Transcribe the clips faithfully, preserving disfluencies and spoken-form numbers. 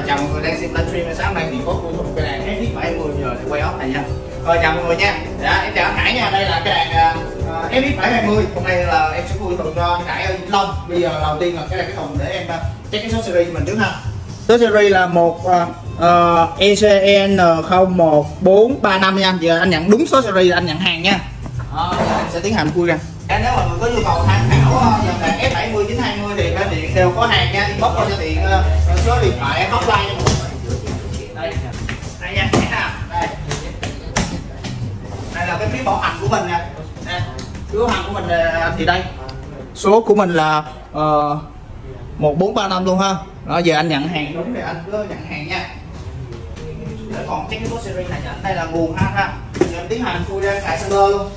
chào mọi người đang xem livestream sáng nay thì có của một cái đàn ét ích bảy mươi giờ để quay ốc này nha. Rồi chào mọi người nha. Dạ, em chào Hải nha. Đây là cái đàn uh, ét ích bảy hai mươi. Hôm nay là em sẽ vui thuận cho Hải ở Vĩnh Long. Bây giờ đầu tiên là cái này cái thùng để em uh, check cái số series mình trước ha. Số series là một uh, uh, e xê en không một bốn ba năm nha. Giờ anh nhận đúng số series là anh nhận hàng nha. Đó, em sẽ tiến hành khui ra. Nếu mọi người có nhu cầu tham khảo dòng đàn ét bảy mươi chín hai mươi thì bên Điện đều có hàng nha. Inbox qua cho Điện uh, số điện thoại hotline cho mọi người. Đây, đây nha, đây. Đây là cái phiếu bảo hành của mình nè. Nè, phiếu bảo hành của mình thì đây. Số của mình là uh, một bốn ba năm luôn ha. Đó, giờ anh nhận hàng đúng thì anh cứ nhận hàng nha. Để còn check cái số series này cho anh. Đây là nguồn ha ha. Giờ anh tiến hành khui ra cài sampler luôn.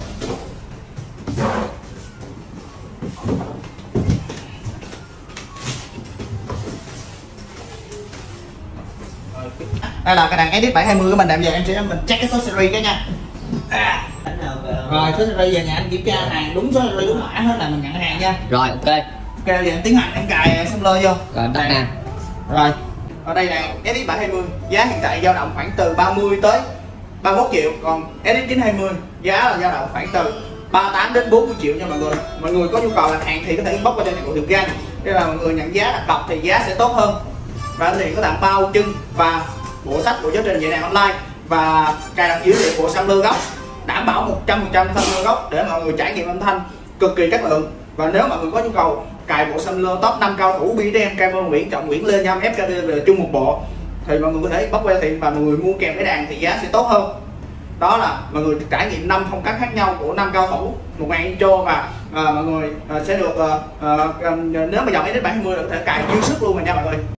Đây là cái đàn ét ích bảy hai mươi của mình. Bây giờ em sẽ mình check cái số series cái nha. À. Rồi số series giờ nhà anh kiểm tra hàng đúng số series đúng mã hết là mình nhận hàng nha. Rồi ok. Ok giờ em tiến hành em cài sampler vô. Rồi đặt nè. Rồi. Ở đây là ét ích bảy hai mươi, giá hiện tại dao động khoảng từ ba mươi tới ba mươi mốt triệu, còn ét ích chín hai mươi giá là dao động khoảng từ ba mươi tám đến bốn mươi triệu nha mọi người. Mọi người có nhu cầu đặt hàng thì có thể inbox qua trên này của Điều Gan. Đây là mọi người nhận giá đặt cọc thì giá sẽ tốt hơn. Và thì có tặng bao chân và bộ sách của giáo trình dạy đàn online và cài đặt dữ liệu của sampler gốc, đảm bảo một trăm phần trăm sampler gốc để mọi người trải nghiệm âm thanh cực kỳ chất lượng. Và nếu mọi người có nhu cầu cài bộ sampler top năm cao thủ bê đê em Camera Nguyễn Trọng Nguyễn Lê Nhâm ép ca đê về chung một bộ thì mọi người có thể bắt qua tiệm và mọi người mua kèm cái đàn thì giá sẽ tốt hơn. Đó là mọi người trải nghiệm năm phong cách khác nhau của năm cao thủ, một ngàn intro và à, mọi người à, sẽ được à, à, nếu mà dòng ét ích bảy hai mươi là có thể cài dư sức luôn rồi nha mọi người.